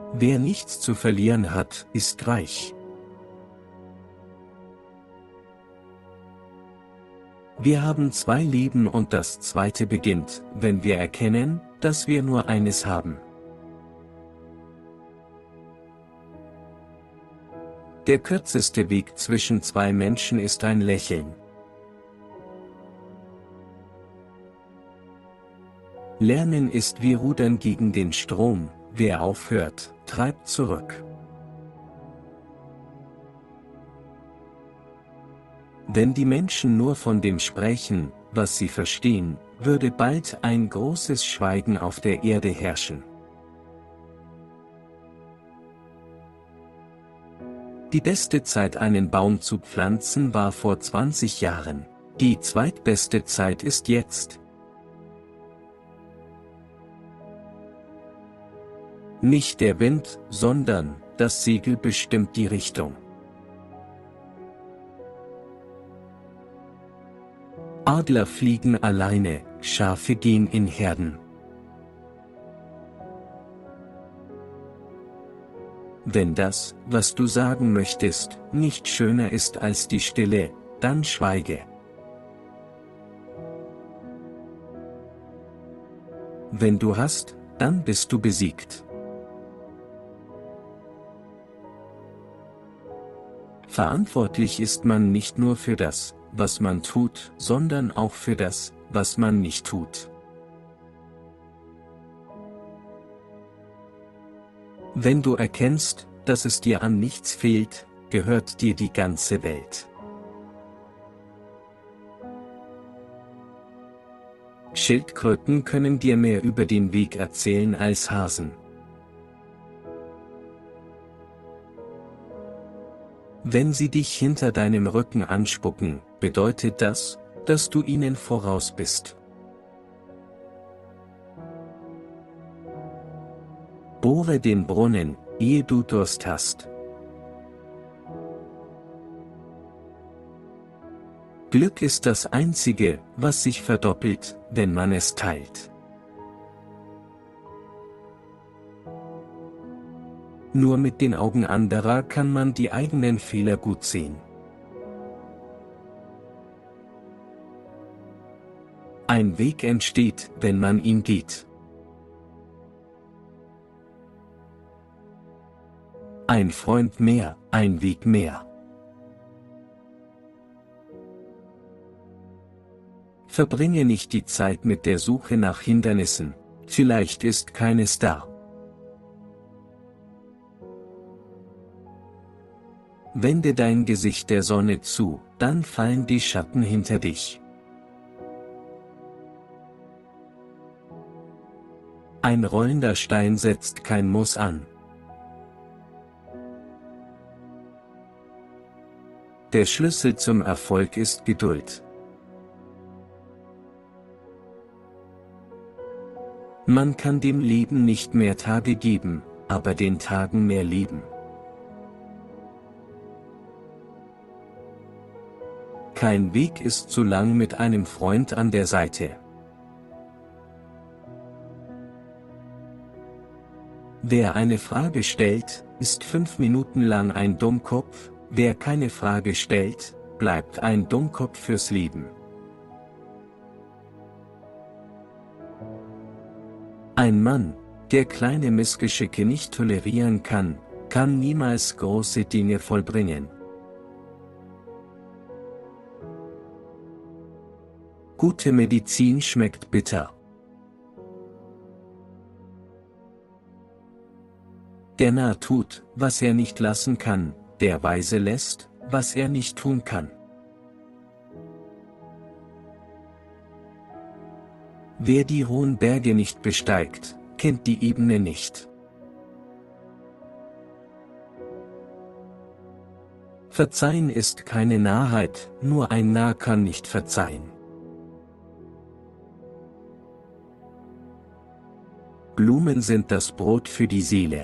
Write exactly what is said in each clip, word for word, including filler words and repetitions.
Wer nichts zu verlieren hat, ist reich. Wir haben zwei Leben und das zweite beginnt, wenn wir erkennen, dass wir nur eines haben. Der kürzeste Weg zwischen zwei Menschen ist ein Lächeln. Lernen ist wie Rudern gegen den Strom, wer aufhört, treibt zurück. Wenn die Menschen nur von dem sprechen, was sie verstehen, würde bald ein großes Schweigen auf der Erde herrschen. Die beste Zeit, einen Baum zu pflanzen, war vor zwanzig Jahren. Die zweitbeste Zeit ist jetzt. Nicht der Wind, sondern das Segel bestimmt die Richtung. Adler fliegen alleine, Schafe gehen in Herden. Wenn das, was du sagen möchtest, nicht schöner ist als die Stille, dann schweige. Wenn du hast, dann bist du besiegt. Verantwortlich ist man nicht nur für das, was man tut, sondern auch für das, was man nicht tut. Wenn du erkennst, dass es dir an nichts fehlt, gehört dir die ganze Welt. Schildkröten können dir mehr über den Weg erzählen als Hasen. Wenn sie dich hinter deinem Rücken anspucken, bedeutet das, dass du ihnen voraus bist. Bohre den Brunnen, ehe du Durst hast. Glück ist das Einzige, was sich verdoppelt, wenn man es teilt. Nur mit den Augen anderer kann man die eigenen Fehler gut sehen. Ein Weg entsteht, wenn man ihn geht. Ein Freund mehr, ein Weg mehr. Verbringe nicht die Zeit mit der Suche nach Hindernissen, vielleicht ist keines da. Wende dein Gesicht der Sonne zu, dann fallen die Schatten hinter dich. Ein rollender Stein setzt kein Muss an. Der Schlüssel zum Erfolg ist Geduld. Man kann dem Leben nicht mehr Tage geben, aber den Tagen mehr Leben. Kein Weg ist zu lang mit einem Freund an der Seite. Wer eine Frage stellt, ist fünf Minuten lang ein Dummkopf, wer keine Frage stellt, bleibt ein Dummkopf fürs Leben. Ein Mann, der kleine Missgeschicke nicht tolerieren kann, kann niemals große Dinge vollbringen. Gute Medizin schmeckt bitter. Der Narr tut, was er nicht lassen kann, der Weise lässt, was er nicht tun kann. Wer die hohen Berge nicht besteigt, kennt die Ebene nicht. Verzeihen ist keine Narrheit, nur ein Narr kann nicht verzeihen. Blumen sind das Brot für die Seele.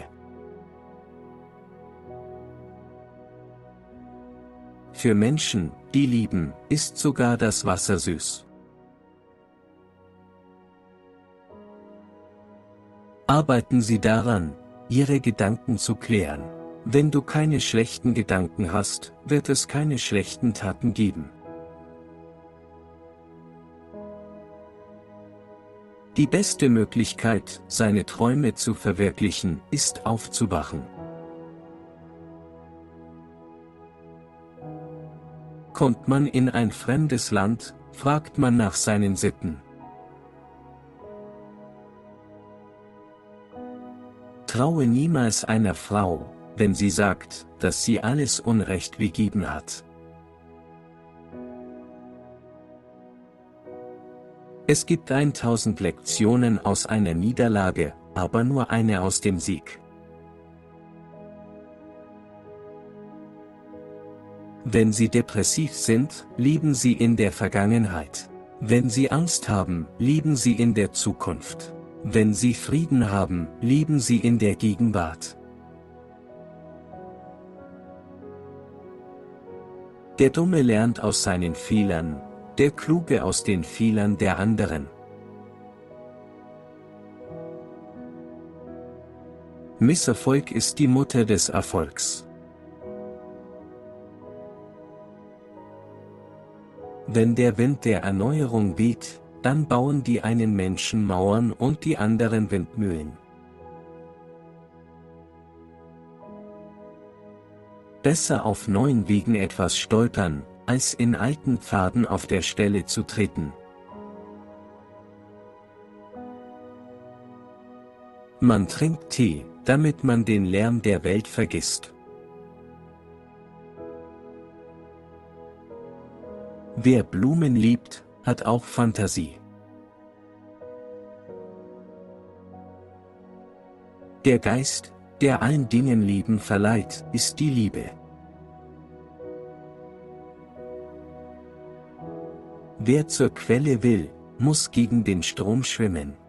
Für Menschen, die lieben, ist sogar das Wasser süß. Arbeiten Sie daran, ihre Gedanken zu klären. Wenn du keine schlechten Gedanken hast, wird es keine schlechten Taten geben. Die beste Möglichkeit, seine Träume zu verwirklichen, ist aufzuwachen. Kommt man in ein fremdes Land, fragt man nach seinen Sitten. Traue niemals einer Frau, wenn sie sagt, dass sie alles Unrecht begeben hat. Es gibt tausend Lektionen aus einer Niederlage, aber nur eine aus dem Sieg. Wenn Sie depressiv sind, leben Sie in der Vergangenheit. Wenn Sie Angst haben, leben Sie in der Zukunft. Wenn Sie Frieden haben, leben Sie in der Gegenwart. Der Dumme lernt aus seinen Fehlern, der Kluge aus den Fehlern der anderen. Misserfolg ist die Mutter des Erfolgs. Wenn der Wind der Erneuerung weht, dann bauen die einen Menschen Mauern und die anderen Windmühlen. Besser auf neuen Wegen etwas stolpern, als in alten Pfaden auf der Stelle zu treten. Man trinkt Tee, damit man den Lärm der Welt vergisst. Wer Blumen liebt, hat auch Fantasie. Der Geist, der allen Dingen Leben verleiht, ist die Liebe. Wer zur Quelle will, muss gegen den Strom schwimmen.